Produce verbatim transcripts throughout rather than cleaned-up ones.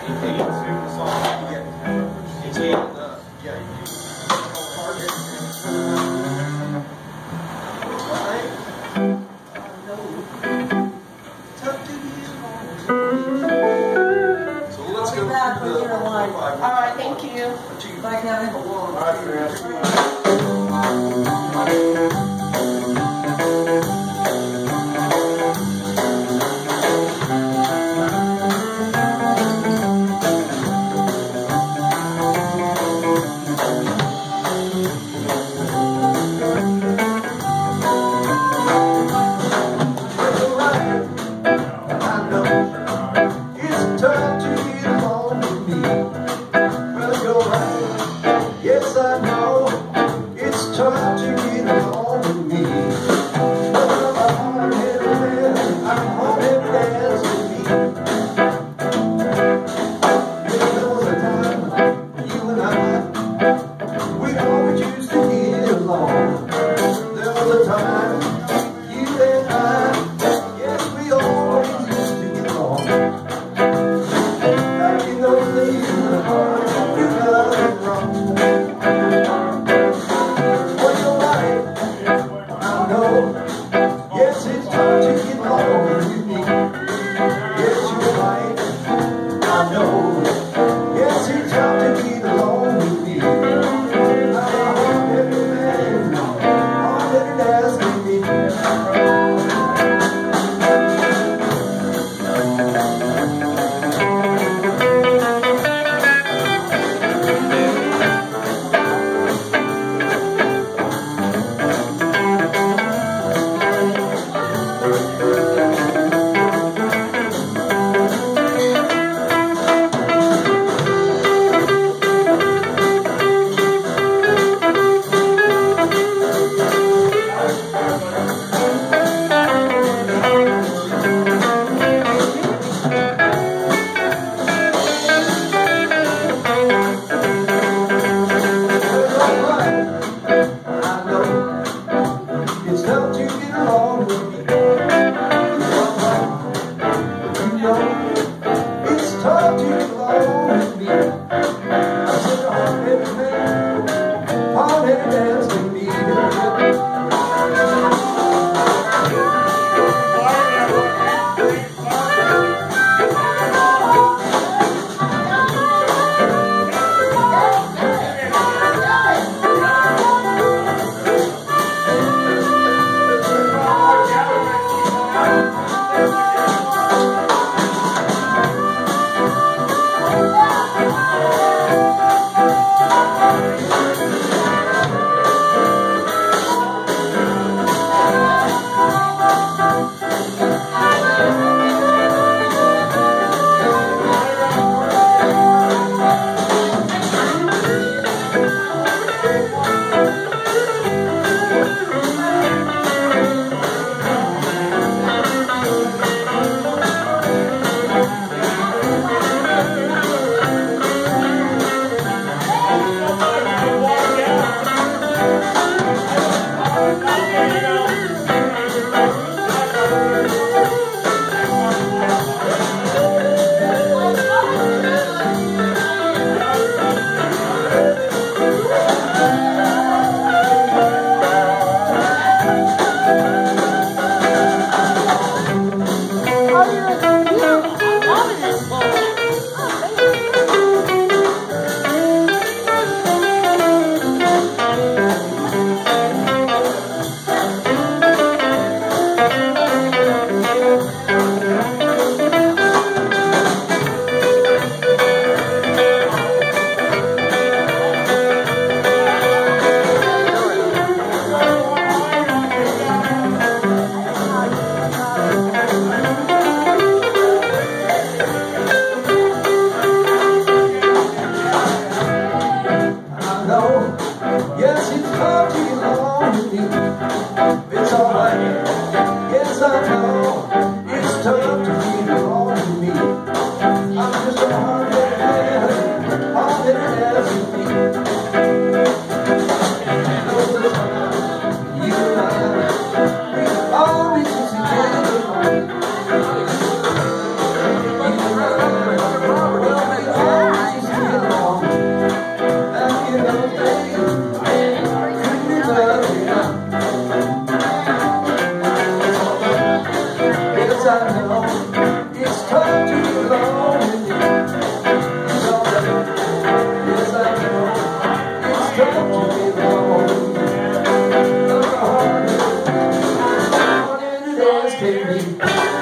Well, Yes, I know it's tough to be alone with you. So yes, I know it's tough to be alone with you. Look hard, what it is can be.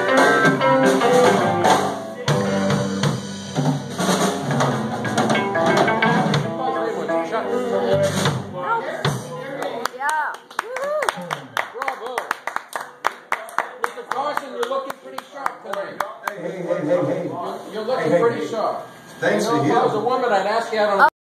Yeah. Bravo. Mister Carson, you're looking pretty sharp tonight. Hey, hey, hey, hey, hey. You're looking hey, hey, pretty hey. sharp. Thanks you know, to if you. I was a woman, I'd ask you out on